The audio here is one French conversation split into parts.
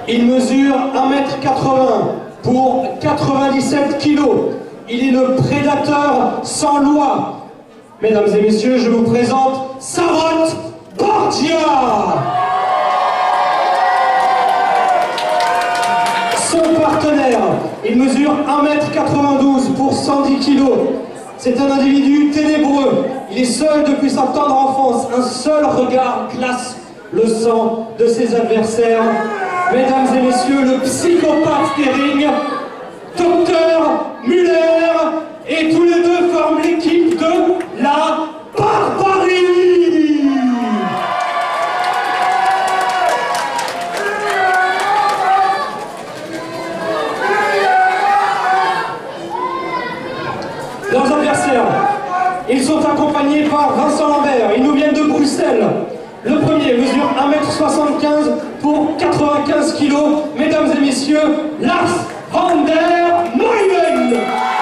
Il mesure 1,80 m pour 97 kg. Il est le prédateur sans loi. Mesdames et messieurs, je vous présente Sarot Borgia. Son partenaire, il mesure 1,92 m pour 110 kg. C'est un individu ténébreux. Il est seul depuis sa tendre enfance. Un seul regard glace le sang de ses adversaires. Mesdames et messieurs, le psychopathe des rings, Dr Muller, et tous les deux forment l'équipe de la Barbarie. Leurs adversaires, ils sont accompagnés par Vincent Lambert. Ils nous viennent de Bruxelles. Le premier mesure 1,75 m pour 95 kg. Mesdames et messieurs, Lars van der Meulen.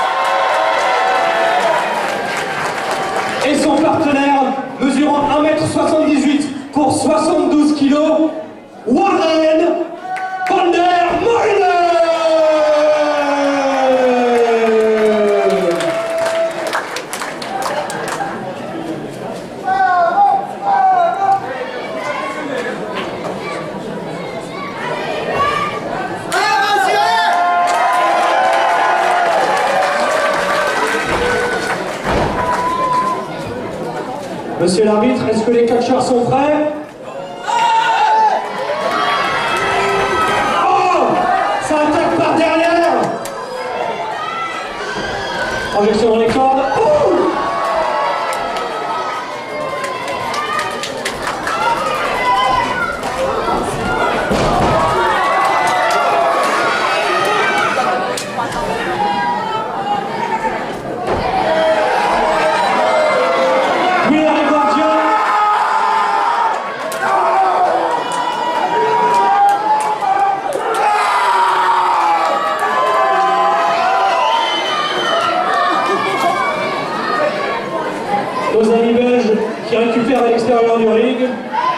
Et son partenaire, mesurant 1,78 m pour 72 kg, Warren van der Meulen. Monsieur l'arbitre, est-ce que les catcheurs sont prêts? Oh! Ça attaque par derrière! Projection dans les cordes. Oh! Nos amis belges qui récupèrent à l'extérieur du ring.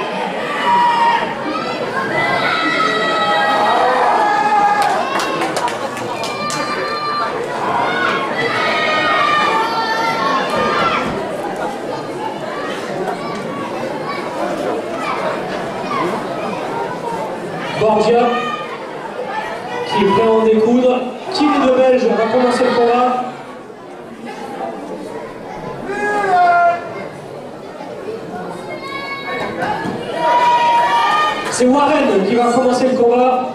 Borgia qui est prêt à en découdre. Qui des deux Belges va commencer le combat? C'est Warren qui va commencer le combat.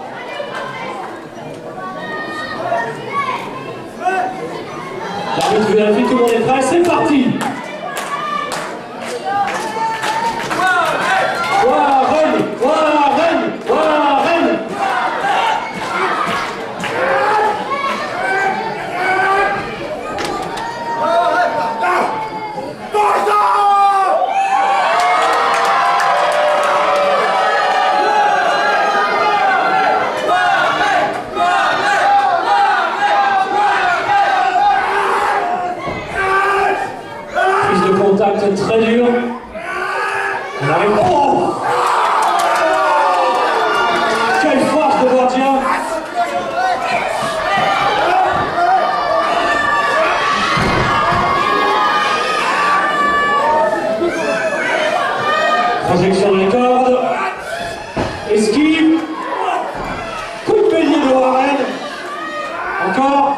L'arbitre vérifie, tout le monde est prêt, c'est parti. Warren, Warren, Warren. Contact très dur. On arrive. Oh! Quelle force de Borgia! Projection dans les cordes. Esquive. Coup de bélier de Warren. Encore.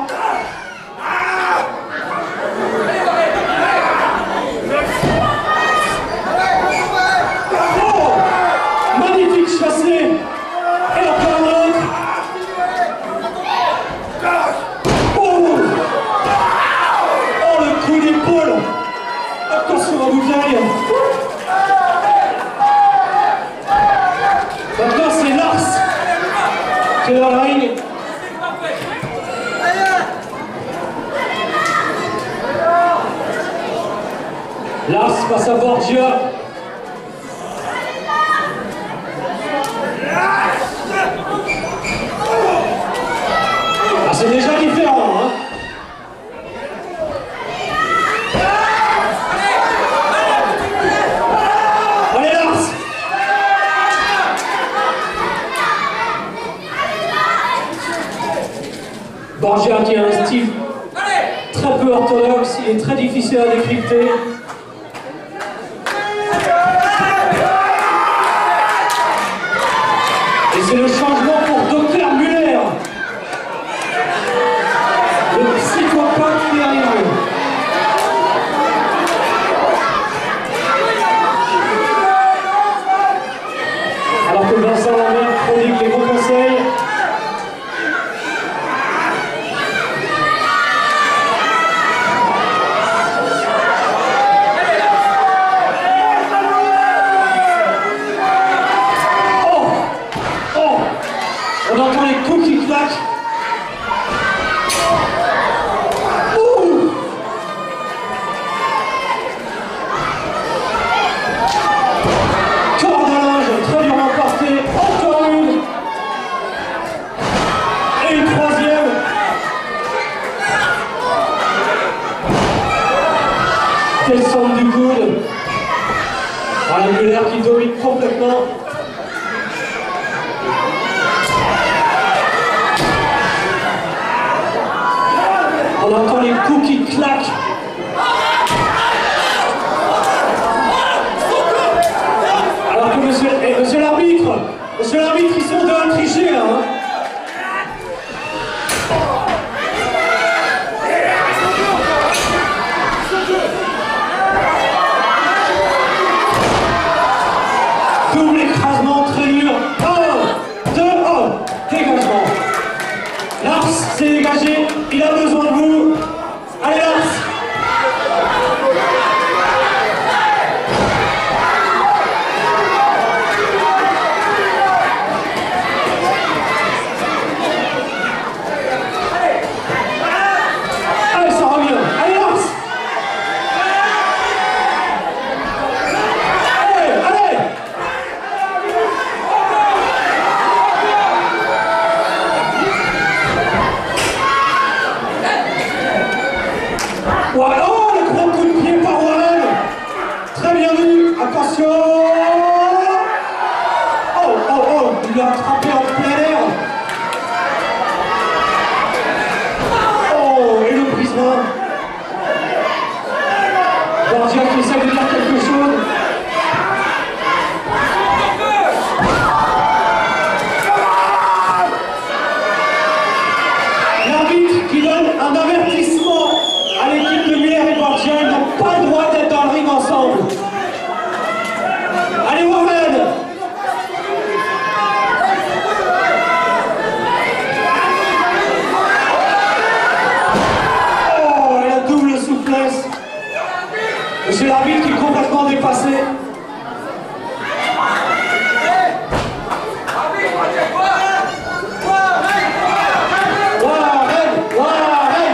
Maintenant c'est Lars qui est dans le ring. Lars passe à Borgia. Ah, c'est déjà différent, hein. Borgia qui a un style très peu orthodoxe, il est très difficile à décrypter. Et c'est le changement pour Dr Müller, le psychopathe qui arrive. Alors que Vincent Lambert prodigue les bons conseils. On entend les coups qui claquent. Ouh. Corde à linge, très durement porté. Encore une. Et une troisième. Quel centre du coude. Voilà Müller qui domine complètement. On entend les coups qui claquent. Alors que monsieur l'arbitre, ils sont de la tricher là. Hein. Double écrasement très dur. 1, 2, 1. Dégagement. Lars s'est dégagé. Il a besoin de vous. Allez Lars. Allez, ça revient. Allez Lars. Allez, allez. Oh, le gros coup de pied par Warren. Très bien vu. Attention. Oh, oh, oh. Il l'a attrapé en plein air. Oh, et le brisement. Borgia qui essaie de dire quelque chose. L'arbitre qui donne un avertissement à l'équipe de Müller et Borgia, ils n'ont pas le droit d'être dans le ring ensemble. Allez Warren. Oh, et la double souplesse. Monsieur l'arbitre qui est complètement dépassé. Warren, Warren.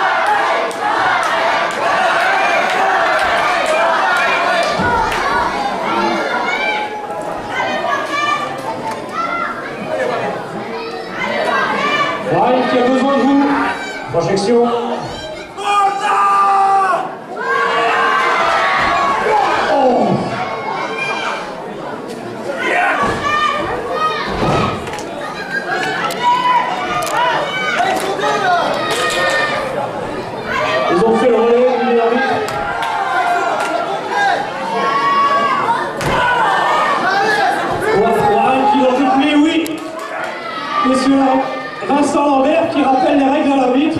Warren qui a besoin de vous. Projection. Oh. Ils ont fait le relais de l'arbitre. Warren qui leur dit mais oui. Messieurs, Vincent Lambert qui rappelle les règles de l'arbitre.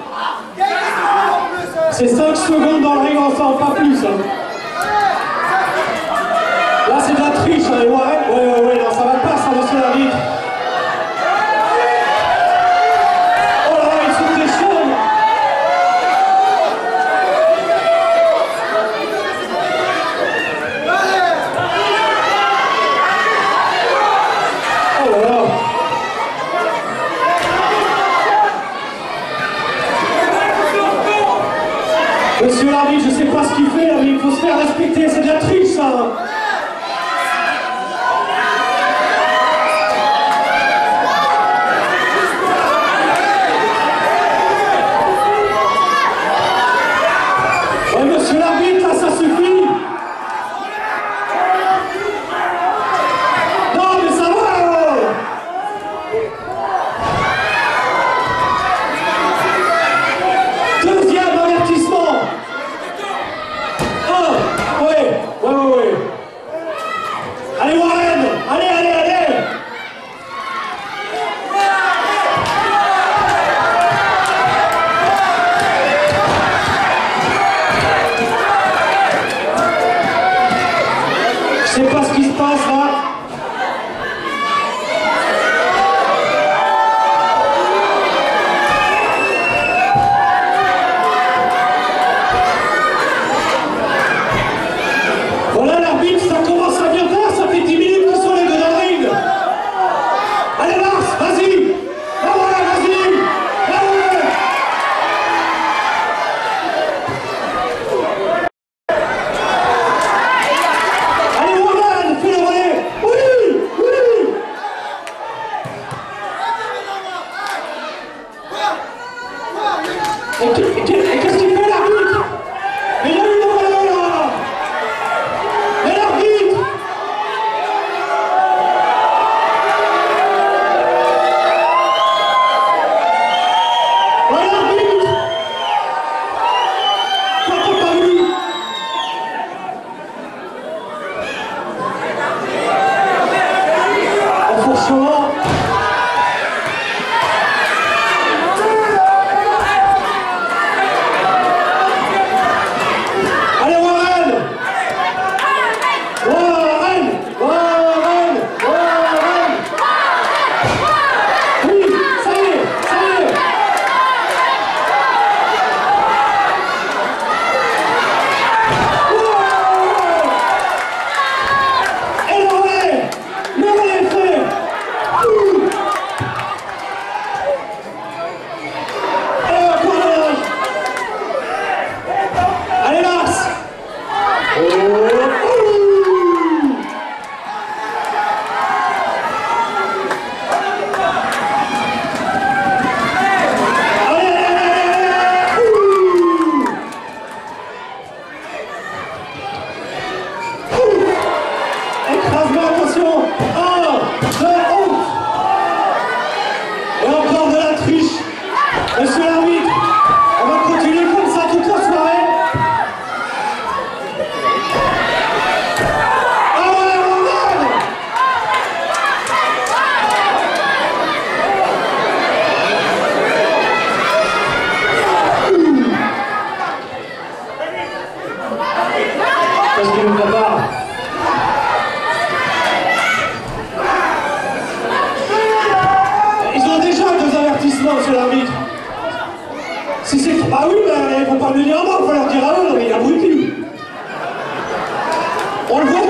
C'est 5 secondes dans le ring ensemble, pas plus. Hein. Là c'est de la triche, hein, Warren. Ouais, non, ça va pas ça, monsieur l'arbitre. Oh là là, ils sont des chauds. Oh là là. Monsieur l'arbitre, je sais pas ce qu'il fait, là, mais il faut se faire respecter, c'est de la triche ça. Ouais, monsieur l'arbitre, là, ça suffit. Non, mais ça va. Et qu'est-ce qu'il fait l'arbitre? Mais il y a une volée là! Mais l'arbitre! Ouais, l'arbitre! Quoi, t'as pas vu? Franchement... Allez, Warren! Warren! Warren! Warren! Oui, ça y est, ça y est! Et le relais frère! Allez, Lars! Écrasement, attention! 1, 2, et encore de la triche! Monsieur l'arbitre, on va continuer comme ça toute la soirée! Qu'est-ce qu'il nous prépare? Ils ont déjà 2 avertissements, monsieur l'arbitre. Si c'est... Ah oui, mais ils ne vont pas me le dire à moi, il faut leur dire à eux, non mais il y a bruit. On le voit.